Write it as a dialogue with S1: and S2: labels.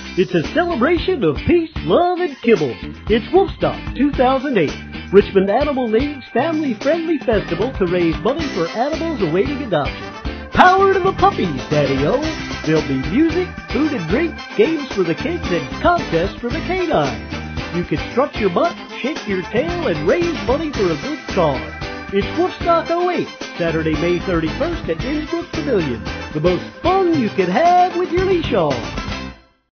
S1: It's a celebration of peace, love, and kibble. It's Wolfstock 2008, Richmond Animal League's family-friendly festival to raise money for animals awaiting adoption. Power to the puppies, Daddy-O! There'll be music, food and drink, games for the kids, and contests for the canines. You can strut your butt, shake your tail, and raise money for a good cause. It's Wolfstock 08, Saturday, May 31st at Innsbrook Pavilion. The most fun you can have with your leash on.